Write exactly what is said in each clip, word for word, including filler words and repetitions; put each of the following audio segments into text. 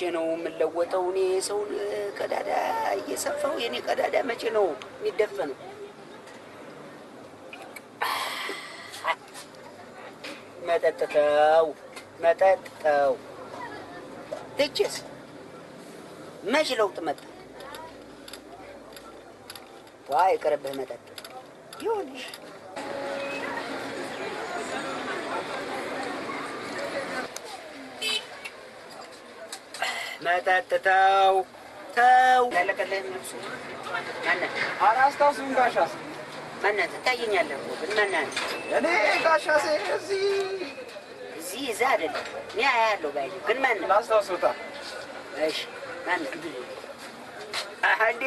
ነው የምለወጠው እኔ ሰው ቀዳዳ እየሰፋው የኔ ቀዳዳ መቼ ነው የሚደፈነው መጠጥተው መጠጥተው ትችስ መች ለውጥ መጣ ዋይ ቀረበህ መጠጥ ይሁንሽ መጠጥተው ተው ለለከለም ነው ማነ አራስታውሱን ጋሻስ ማነ ትታየኛለህ እኮ ግን ማነ እኔ ጋሻሴ እዚህ እዚህ እዛ አይደል እኔ አያለሁ ባይ ግን ማነ ላስታውሱታ እሺ ማነ አሃዴ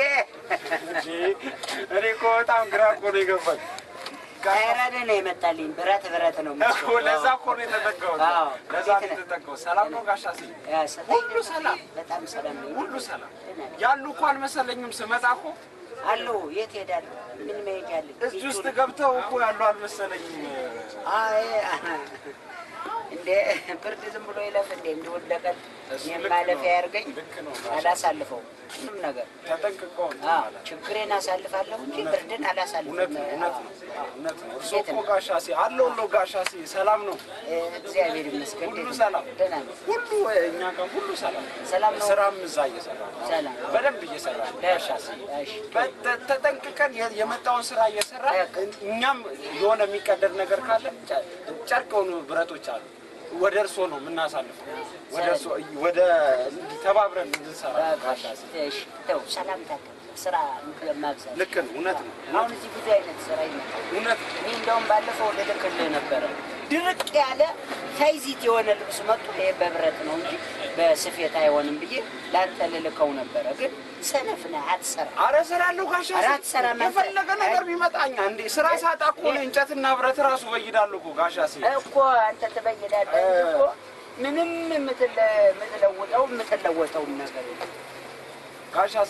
እኔ እኮ በጣም ግራ እኮ ነው የገባኝ ካይራደ ነው የመጣልኝ ብረት ብረት ነው ማለት ለዛ እኮ ነው የተጠጋው ለዛ ነው የተጠጋው ሰላም ነው ጋሻሴ ሁሉ ሰላም በጣም ሰላም ነው ሁሉ ሰላም ያሉ እኮ አልመሰለኝም ስመጣ እኮ አሉ የት ሄዳሉ ምን መሄጃለ እዚህ ውስጥ ገብተው እኮ ያሉ አልመሰለኝም አይ እንደ ብርድ ዝም ብሎ ይለፍ እንደ እንደወደቀል የማለፍ ያርገኝ አላሳልፈው ምንም ነገር ተጠንቅቀው አዎ ችግሬን አሳልፋለሁ እንጂ ብርድን አላሳልፈው እውነት እውነት እውነት ነው እርሶ እኮ ጋሻሴ አለው ነው ጋሻሴ ሰላም ነው እግዚአብሔር ይመስገን ሁሉ ሰላም ደህና ነው ሁሉ እኛ ጋር ሁሉ ሰላም ሰላም ነው ስራም እዛ እየሰራ ሰላም በደንብ እየሰራ ጋሻሴ ተጠንቅቀን የመጣውን ስራ እየሰራ እኛም የሆነ የሚቀደድ ነገር ካለ ጨርቀውን ብረቶች አሉ ወደ እርሶ ነው የምናሳልፈው ወደ እርሶ ወደ ተባብረን እንሰራ ጋሻሴ እሺ ተው ሰላም ታከ ስራ ማብዛት ልክ ነው እውነት ነው አሁን እዚህ ብዙ አይነት ስራ ይመጣል እውነት እኔ እንደውም ባለፈው ልልክልህ ነበር ድርቅ ያለ ሳይዚት የሆነ ልብስ መጡ በብረት ነው እንጂ በስፌት አይሆንም ብዬ ላንተ ልልከው ነበር ግን ሰነፍና አትሰራ አረ ሰራለው ጋሻሴ አትሰራ የፈለገ ነገር ቢመጣኛ እንዴ ስራ ሳጣ እኮ ነው እንጨትና ብረት ራሱ በይዳለው እኮ ጋሻሴ እኮ አንተ ተበይዳለህ እኮ ምንም ምትለ ምትለውጠው ምትለወጠው ነገር ጋሻሴ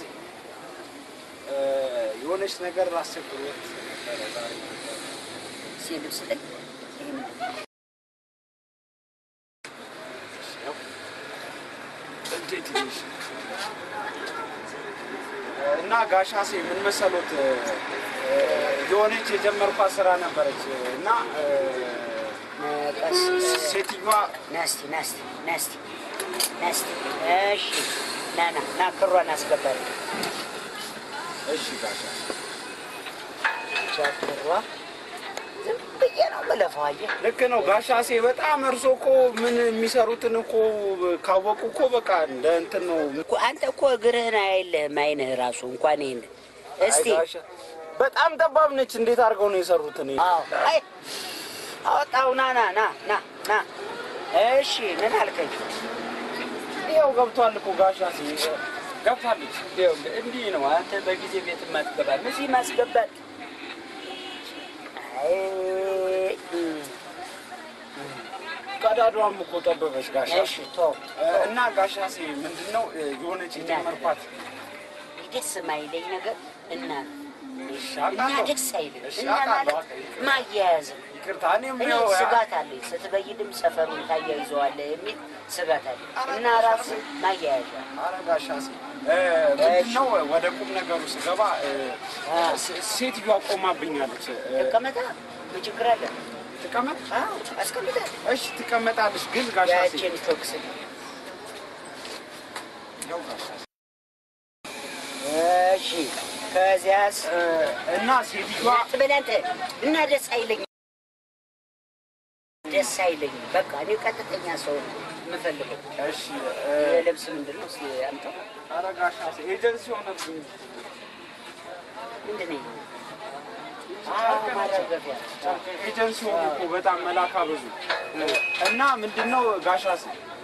የሆነች ነገር ላስቸግሮት ዛሬ ሲልብስ ላይ እና ጋሻሴ ምን መሰሎት የሆነች የጀመርኳት ስራ ነበረች እና ሴትዮዋ ናስቲ ናስቲ ናስቲ ናስቲ እሺ ናና ና ክሯን አስገባኝ እሺ ጋሻ ቻክሯ ዝምብዬ ነው መለፋየ ልክ ነው ጋሻሴ በጣም እርሶ እኮ ምን የሚሰሩትን እኮ ካወቁ እኮ በቃ እንደ እንትን ነው እኮ አንተ እኮ እግርህን አይልህም አይንህ ራሱ እንኳን ይሄን እስቲ በጣም ጠባብ ነች እንዴት አድርገው ነው የሰሩት እኔ አዎ አይ አውጣው ና ና ና ና ና እሺ ምን አልከኝ ይኸው ገብቷል እኮ ጋሻሴ ገብታለች ይኸው እንዲህ ነው አንተ በጊዜ ቤት ማትገባል እዚህ ማስገባት አይ ቀዳዳዋም እኮ ጠበበች ጋሻ እሺ ቶ እና ጋሻሴ ምንድነው የሆነች የጀመርኳት ደስ ማይለኝ ነገር እና ይሻላል እና ደስ አይልም እና ማለት ማያያዝ ይቅርታ እኔም ነው ስጋት አለኝ ስትበይድም ሰፈሩን ታያይዘዋለህ የሚል ስጋት አለኝ እና ራስ ማያያዝ ኧረ ጋሻሴ ምንድነው ወደ ቁም ነገሩ ስገባ ሴትዮዋ ቆማብኛለች ተቀመጣ ምን ችግር አለ ተቀመጥ አዎ አስቀምጣ እሺ ትቀመጣለች ግን ጋሻሴ ያቺን ቶክስ ያው ጋሻሴ እሺ ከዚያስ እና ሴትዮዋ ትበላንተ እና ደስ አይለኝ ደስ አይለኝ በቃ እኔ ቀጥተኛ ሰው ነው የምፈልገው እሺ ልብስ ምንድነው እስኪ አምጣው ኧረ ጋሻሴ ኤጀንሲ ሆነብኝ ምንድነው ኤጀንሲ ሆነ እኮ በጣም መላካ ብዙ እና ምንድነው ጋሻሴ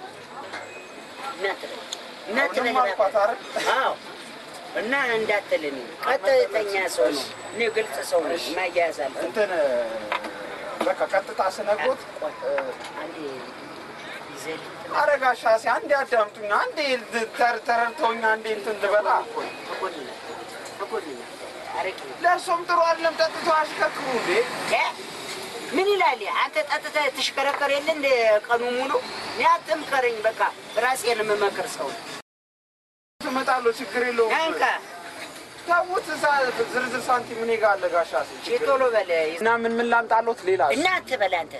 ነጥረ ነጥረ አዎ እና እንዳትልኝ ቀጥተኛ ሰው ነው እኔ ግልጽ ሰው ነኝ ማያያዛል እንትን በቃ ቀጥታ ስነግሮት አንዴ ይዘል ኧረ ጋሻሴ አንዴ አዳምጡኝ አንዴ ተረድተውኝ አንዴ እንትን ልበላ ተቆድኝ ተቆድኝ አረቂ ለእርሶም ጥሩ አይደለም ጠጥቶ አሽከርክሩ እንዴ ምን ይላል አንተ ጠጥተህ ትሽከረከር የለ እንደ ቀኑ ሙሉ ያጥም ከረኝ በቃ ራሴን መመከር ሰው ትመጣለህ ችግር የለውም አንካ ታውት ዝርዝር ሳንቲም ምን ይጋለ ጋሻስ ቶሎ በለ እና ምን ምን ላምጣሎት ሌላ እናንተ በለ አንተ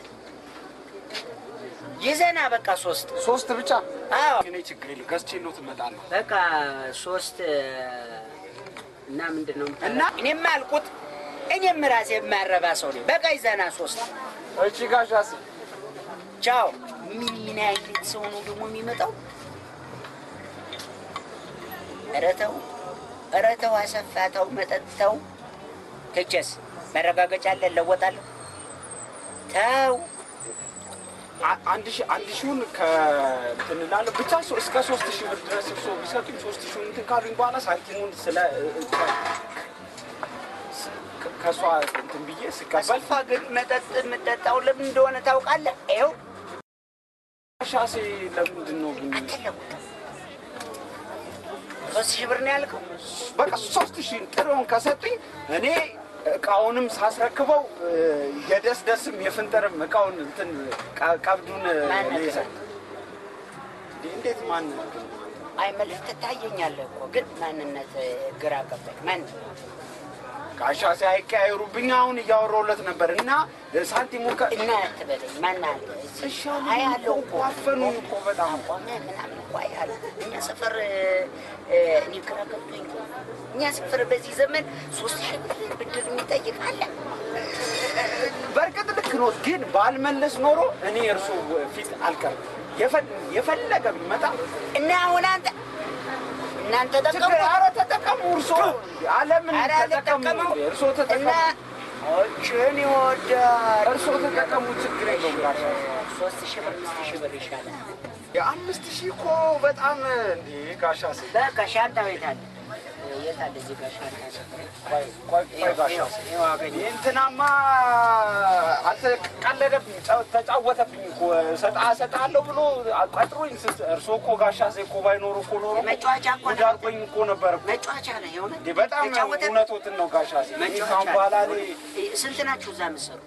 ይዘና በቃ ሶስት ሶስት ብቻ አዎ እኔ ችግር የለም ገዝቼሎት እመጣለሁ በቃ ሶስት እና ምንድነው እና እኔም አልኩት እኔም ራሴ የማረባ ሰው ነኝ በቃ ይዘና ሶስት እቺ ጋሻስ ቻው ምን ምን አይነት ሰው ነው ደግሞ የሚመጣው እረተው እረተው አሰፋተው መጠጥተው ከቸስ መረጋገጫ አለ ለወጣለሁ ታው አንድ ሺህ አንድ ሺህን ከትንላለ ብቻ እስከ ሶስት ሺህ ብር ድረስ ሰው ቢሰጡኝ ሶስት ሺህ እንትን ካሉኝ በኋላ ሳንቲሙን ስለ ከሷ እንትን ብዬ ስቀበል ግን መጠጥ የምጠጣው ለምን እንደሆነ ታውቃለህ ይኸው ሻሴ ለምንድን ነው ግን ሶስት ሺህ ብር ነው ያልከው በቃ ሶስት ሺህ ጥሩን ከሰጡኝ እኔ እቃውንም ሳስረክበው የደስ ደስም የፍንጠርም እቃውን እንትን ቀብዱን እንዴት ማን አይ መልክ ትታየኛለህ እኮ ግን ማንነት ግራ ገባኝ ማን ጋሻሴ አይቀያየሩብኝ አሁን እያወራሁለት ነበር እና ሳንቲሙ እና አትበለኝ ማን አለ እሺ አይ አለው እኮ አፈኑ እኮ በጣም ቆሜ ምናምን እኮ አያለ እኛ ሰፈር እኔ ግራ ገብቶኝ እኛ ሰፈር በዚህ ዘመን ሶስት ሺህ ብር ብድር የሚጠይቅ አለ በርግጥ ልክ ነው ግን ባልመለስ ኖሮ እኔ እርሱ ፊት አልቀርም የፈለገ ቢመጣ እና አሁን አንተ እናንተ ተጠቀሙ ኧረ ተጠቀሙ እርሶ ዓለምን ተጠቀሙ እርሶ ተጠቀሙ እቺን ይወዳል እርሶ ተጠቀሙ ችግር የለውም ጋሻ ሶስት ሺህ ብር አምስት ሺህ ብር ይሻላል የአምስት ሺህ እኮ በጣም እንዴ ጋሻስ በቃ ሻንጣው የት አለ የት አለ እዚህ ጋር ሻንጣ ቆይ ቆይ ቆይ ጋሻስ እንትናማ አንተ ቀለደብኝ ተጫወተብኝ እኮ ሰጣ ሰጣለሁ ብሎ ቀጥሮኝ እርሶ እኮ ጋሻስ እኮ ባይኖር እኮ ኖሮ መጫወቻ እኮ ዳርቆኝ እኮ ነበር መጫወቻ ነው የሆነ በጣም እውነቶትን ነው ጋሻስ ካሁን በኋላ እኔ ስንት ናችሁ እዛ የምትሰሩት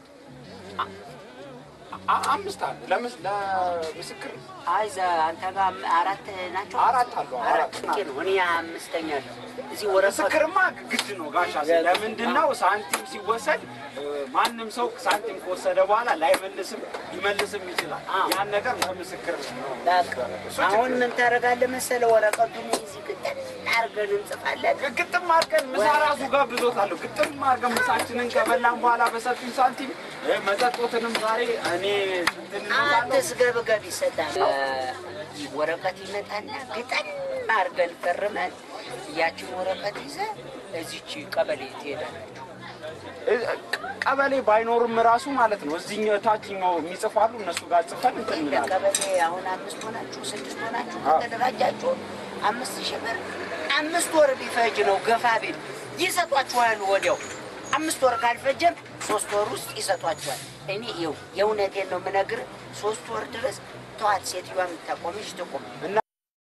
አምስት አለ ለምስክር አይ እዛ አንተ ጋር አራት ናቸው አራት አሉ አራት ነው እኔ አምስተኛ ነው እዚህ ወረቀት ምስክርማ ግድ ነው ጋሻስ ለምንድን ነው ሳንቲም ሲወሰድ ማንም ሰው ሳንቲም ከወሰደ በኋላ ላይመልስም ሊመልስም ይችላል ያን ነገር ለምስክር ነው አሁን ምን ታደርጋለህ መሰለህ ወረቀቱን እዚህ ግጥም አድርገን እንጽፋለን ግጥም አድርገን ምሳ ራሱ ጋብዞታለሁ ግጥም አድርገን ምሳችንን ከበላን በኋላ በሰጡኝ ሳንቲም መጠጦትንም ዛሬ እኔ አንተስ ገብገብ ይሰጣል ወረቀት ይመጣና ግጥም አድርገን ፈርመን ያችን ወረቀት ይዘህ እዚች ቀበሌ ትሄዳላችሁ ቀበሌ ባይኖርም ራሱ ማለት ነው እዚህኛው ታችኛው የሚጽፋሉ እነሱ ጋር ጽፈን እንትን እንላለን ቀበሌ አሁን አምስት ሆናችሁ ስድስት ሆናችሁ ተደራጃችሁ አምስት ሺህ ብር አምስት ወር ቢፈጅ ነው ገፋ ቢል ይሰጧችኋል ወዲያው አምስት ወር ካልፈጀም ሶስት ወር ውስጥ ይሰጧችኋል እኔ ይኸው የእውነቴን ነው የምነግርህ ሶስት ወር ድረስ ተዋት ሴትዮዋ የምታቆምሽ ትቆም እና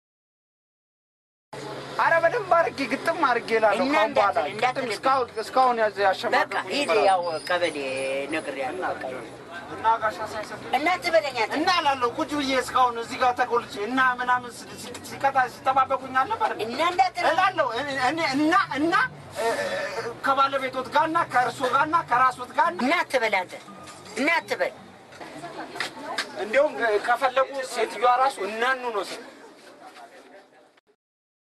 ኧረ በደንብ አድርጌ ግጥም አድርጌ እላለሁ ካሁን በኋላ እስካሁን ያሸማቀቁ በቃ ሂድ ያው ቀበሌ ነግሬሃለሁ እና ጋሻ ሳይሰጡኝ እና ትበለኛ እና እላለሁ ቁጭ ብዬ እስካሁን እዚህ ጋር ተቆልቼ እና ምናምን ሲቀጣ ሲጠባበቁኝ አልነበረ እና እንዳትል እላለሁ እና እና ከባለቤቶት ጋርና ከእርሶ ጋርና ከራሶት ጋር እና ትበል አንተ እና ትበል እንደውም ከፈለጉ ሴትዮዋ ራሱ እናኑ ነው